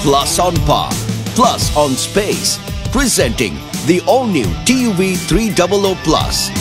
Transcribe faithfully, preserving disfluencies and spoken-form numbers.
plus on power, plus on space. Presenting the all-new T U V three hundred Plus.